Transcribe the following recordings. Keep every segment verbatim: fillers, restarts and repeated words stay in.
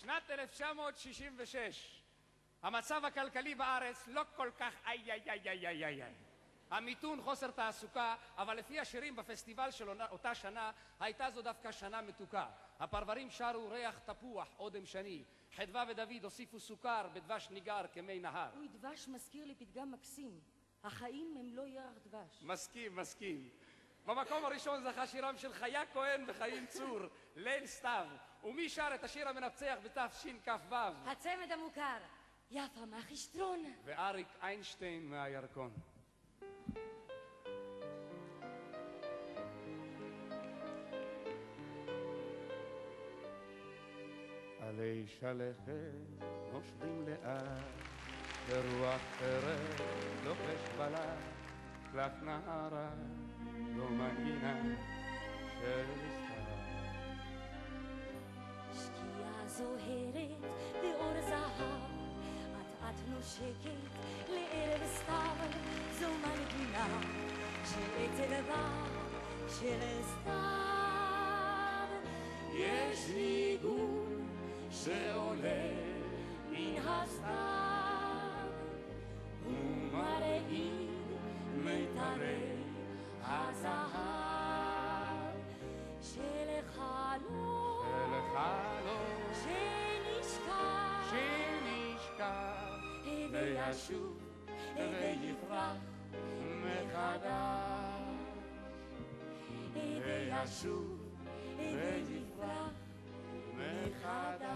שנת אלף תשע מאות שישים ושש. המצב הכלכלי בארץ לא כל כך איי איי איי איי איי איי. המיתון, חוסר תעסוקה, אבל לפי השירים בפסטיבל של אותה שנה, הייתה זו דווקא שנה מתוקה. הפרברים שרו ריח תפוח, אודם שני. חדווה ודוד הוסיפו סוכר בדבש ניגר כמי נהר. אוי, דבש מזכיר לי פתגם מקסים. החיים הם לא ירח דבש. מסכים, מסכים. במקום הראשון זכה שירם של חיה כהן וחיים צור, ליל סתיו. ומי שר את השיר המנצח בתשכ"ו? הצמד המוכר, יפה מהחיסטרון. ואריק איינשטיין מהירקון. עלי שלכת נושבים לאט, ברוח ערב לוחש בלט, קלף נערה לא מנגינה של סתיו. שקיעה זוהרת באור זהב, אט אט נושקת לערב סתיו, זו מנגינה של עצב בא של סתיו. יש ניגון שעולה מן הסתיו ומרעיד מיתרי הזהב של חלום חלום שנשכח שנשכח וישוב ויפרח מחדש וישוב ויפרח מחדש.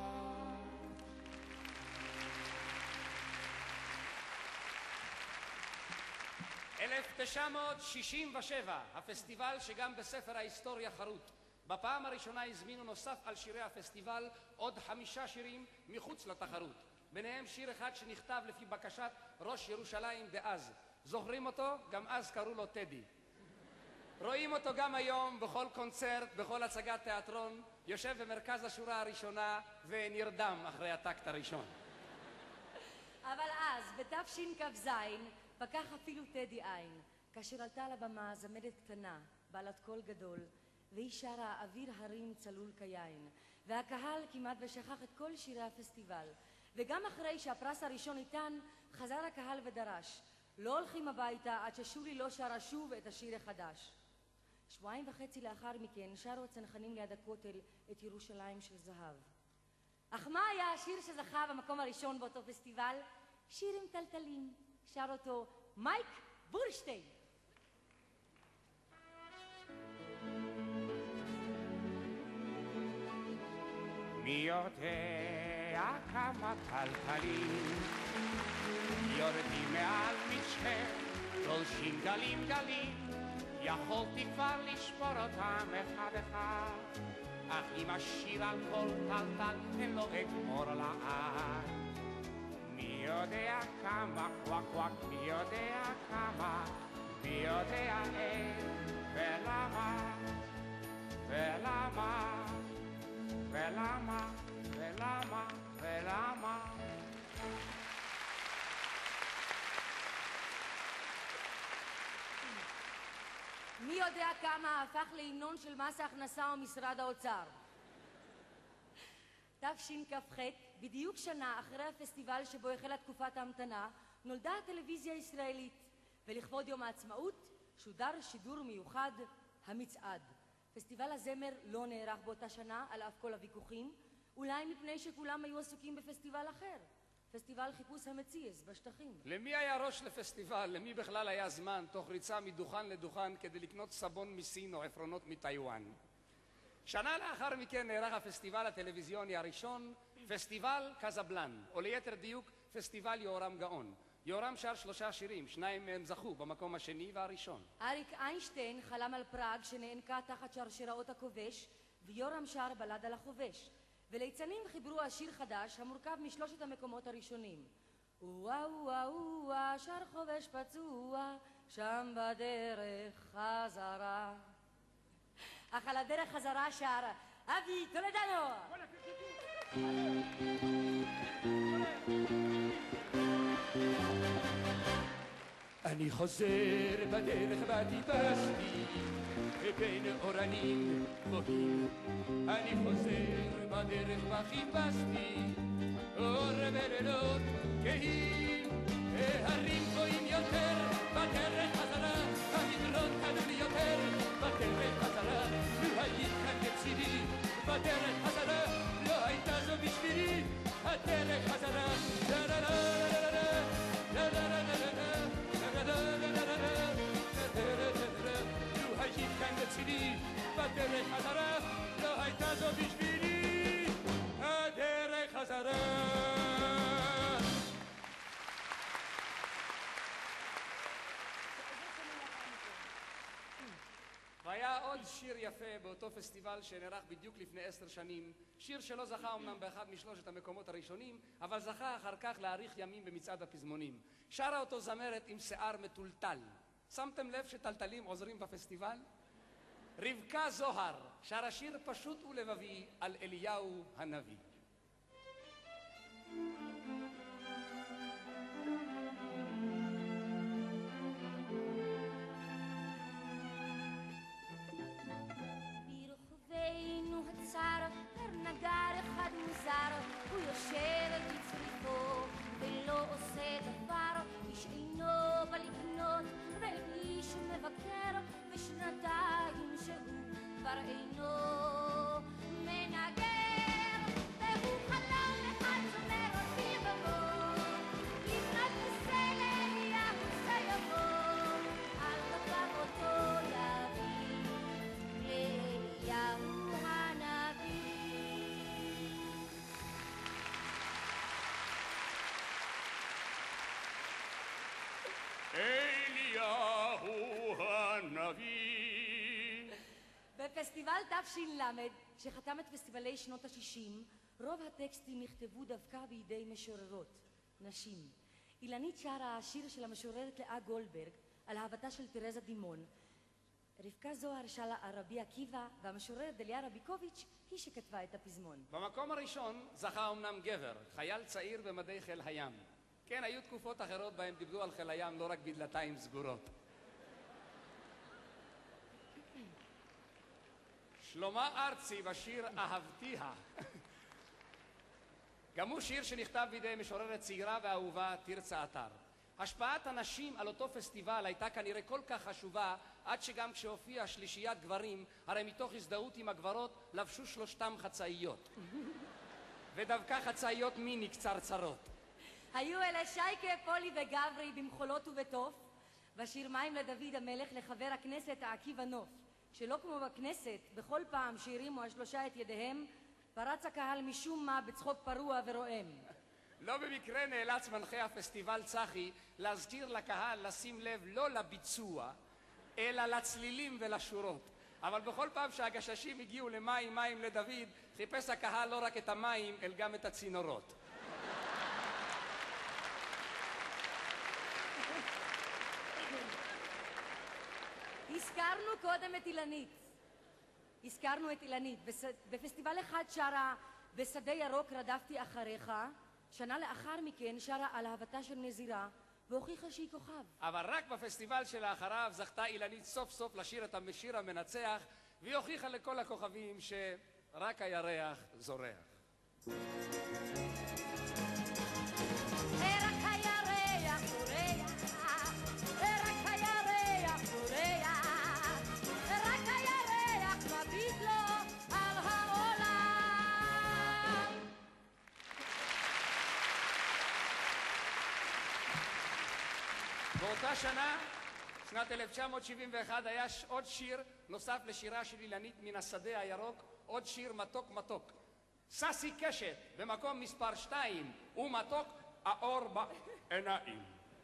אלף תשע מאות שישים ושבע, הפסטיבל שגם בספר ההיסטוריה חרוט. בפעם הראשונה הזמינו נוסף על שירי הפסטיבל עוד חמישה שירים מחוץ לתחרות. ביניהם שיר אחד שנכתב לפי בקשת ראש ירושלים דאז. זוכרים אותו? גם אז קראו לו טדי. רואים אותו גם היום בכל קונצרט, בכל הצגת תיאטרון, יושב במרכז השורה הראשונה ונרדם אחרי הטקט הראשון. אבל אז, בתשכ"ז, פקח אפילו טדי עין, כאשר עלתה על הבמה זמרת קטנה, בעלת קול גדול, והיא שרה אוויר הרים צלול כיין, והקהל כמעט ושכח את כל שירי הפסטיבל. וגם אחרי שהפרס הראשון ניתן, חזר הקהל ודרש, לא הולכים הביתה עד ששולי לא שרה שוב את השיר החדש. שבועיים וחצי לאחר מכן שרו הצנחנים ליד הכותל את ירושלים של זהב. אך מה היה השיר שזכה במקום הראשון באותו פסטיבל? שיר עם טלטלים. שר אותו מייק בורשטיין. מי יודע כמה טלטלים יורדים מעל משחה, תולשים גלים גלים, יכולתי כבר לשבור אותם אחד אחד, אך אם אשיר על כל טלטל אין לו אגמור לעד. מי יודע כמה קוואק קוואק, מי יודע כמה, מי יודע איך ולמה ולמה ולמה ולמה ולמה. מי יודע כמה הפך להמנון של מס ההכנסה ומשרד האוצר. תשכ"ח, בדיוק שנה אחרי הפסטיבל שבו החלה תקופת ההמתנה, נולדה הטלוויזיה הישראלית, ולכבוד יום העצמאות שודר שידור מיוחד, המצעד. פסטיבל הזמר לא נערך באותה שנה על אף כל הוויכוחים, אולי מפני שכולם היו עסוקים בפסטיבל אחר, פסטיבל חיפוש המציאס בשטחים. למי היה ראש לפסטיבל? למי בכלל היה זמן תוך ריצה מדוכן לדוכן כדי לקנות סבון מסין או עפרונות מטיואן? שנה לאחר מכן נערך הפסטיבל הטלוויזיוני הראשון, פסטיבל קזבלן, או ליתר דיוק פסטיבל יהורם גאון. יהורם שר שלושה שירים, שניים מהם זכו במקום השני והראשון. אריק איינשטיין חלם על פראג שנאנקה תחת שרשראות הכובש, ויהורם שר בלד על החובש. וליצנים חיברו השיר חדש המורכב משלושת המקומות הראשונים. וואה וואה וואה, שר חובש פצוע, שם בדרך חזרה. אך על הדרך חזרה שר אבי טולדנו. אני חוזר בדרך בה טיפסתי בין אורנים גבוהים, אני חוזר בדרך בה חיפשתי אור בלילות כהים, ההרים גבוהים יותר בדרך חזרה, המדרון קדם יותר בדרך חזרה, לו היית כאן לצידי בדרך חזרה, לא הייתה זו בשבילי הדרך חזרה. לו היית כאן לצידי בדרך חזרה, לא הייתה זו בשבילי הדרך חזרה. והיה עוד שיר יפה באותו פסטיבל שנערך בדיוק לפני עשר שנים, שיר שלא זכה אמנם באחד משלושת המקומות הראשונים, אבל זכה אחר כך להאריך ימים במצעד הפזמונים. שרה אותו זמרת עם שיער מטולטל. שמתם לב שטלטלים עוזרים בפסטיבל? רבקה זוהר שרה שיר פשוט ולבבי על אליהו הנביא. נגר אחד מוזר, הוא יושב בצריפו ולא עושה דבר, איש אינו בא לקנות ואיש מבקר, ושנתיים שהוא כבר אינו מנגר, והוא חלום אחד זומר אותי בבוא, לבנות בסל אליהו שיבוא, על כתב אותו יביא לאליהו. אליהו הנביא. בפסטיבל תש"ל, שחתם את פסטיבלי שנות ה-שישים, רוב הטקסטים נכתבו דווקא בידי משוררות, נשים. אילנית שרה השיר של המשוררת לאה גולדברג על אהבתה של תרזה דימון. רבקה זוהר שרה על רבי עקיבא, והמשוררת דליה רביקוביץ' היא שכתבה את הפזמון. במקום הראשון זכה אמנם גבר, חייל צעיר במדי חיל הים. כן, היו תקופות אחרות בהן דיברו על חיל הים לא רק בדלתיים סגורות. שלמה ארצי בשיר אהבתיה. גם הוא שיר שנכתב בידי משוררת צעירה ואהובה תרצה אתר. השפעת הנשים על אותו פסטיבל הייתה כנראה כל כך חשובה, עד שגם כשהופיעה שלישיית גברים, הרי מתוך הזדהות עם הגברות לבשו שלושתם חצאיות. ודווקא חצאיות מיני קצרצרות. היו אלה שייקה, פולי וגברי במחולות ובתוף, בשיר מים לדוד המלך לחבר הכנסת עקיבא נוף, שלא כמו בכנסת, בכל פעם שהרימו השלושה את ידיהם, פרץ הקהל משום מה בצחוק פרוע ורועם. לא במקרה נאלץ מנחה הפסטיבל צחי להזכיר לקהל לשים לב לא לביצוע, אלא לצלילים ולשורות. אבל בכל פעם שהגששים הגיעו למים מים לדוד, חיפש הקהל לא רק את המים, אלא גם את הצינורות. הזכרנו קודם את אילנית. הזכרנו את אילנית. בפסטיבל אחד שרה בשדה ירוק רדפתי אחריך, שנה לאחר מכן שרה על אהבתה של נזירה, והוכיחה שהיא כוכב. אבל רק בפסטיבל שלאחריו זכתה אילנית סוף סוף לשיר את השיר המנצח, והיא הוכיחה לכל הכוכבים שרק הירח זורח. באותה שנה, שנת אלף תשע מאות שבעים ואחת, היה עוד שיר נוסף לשירה של אילנית מן השדה הירוק, עוד שיר מתוק מתוק. ססי קשת במקום מספר שתיים, ומתוק האור בעיניים.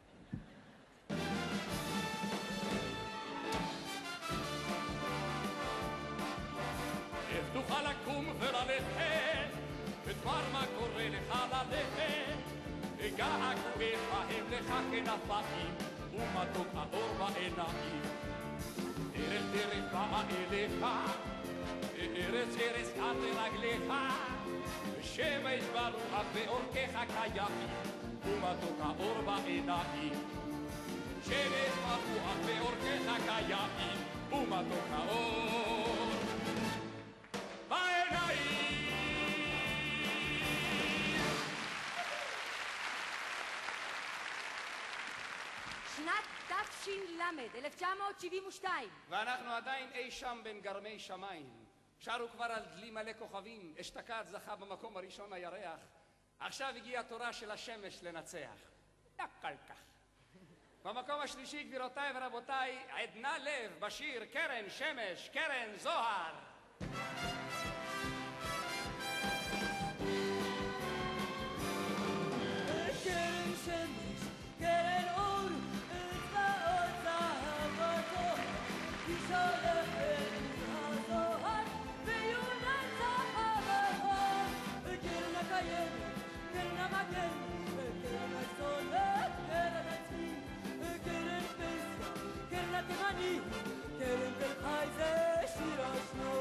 איך תוכל לקום וללכת, ודבר מה קורה לך ללכת, געגועיך הם לך כנפיים, ומתוק האור בעיניים. דרך דרך באה אליך, ארץ ארץ כאן לרגליך, שמש ברוח ואורכך כיפים, ומתוק האור בעיניים. שנפח רוח ואורכך כימים ומתוק האור בעיניים. שנת תש"ל, אלף תשע מאות שבעים ושתיים. ואנחנו עדיין אי שם בין גרמי שמיים. שרו כבר על דלי מלא כוכבים, אשתקד זכה במקום הראשון הירח. עכשיו הגיעה התורה של השמש לנצח. לא כל כך. במקום השלישי, גבירותיי ורבותיי, עדנה לב בשיר קרן שמש, קרן זוהר. קרן שמש, קרן אור, אצבעות זהב אותו, היא שולחת הזוהר ויונת זהב. קרן הקיימת, קרן המגן, קרן הסולת, קרן הצבי, קרן פסיה, קרן התימני, קרן תל חי זה שיר השנות.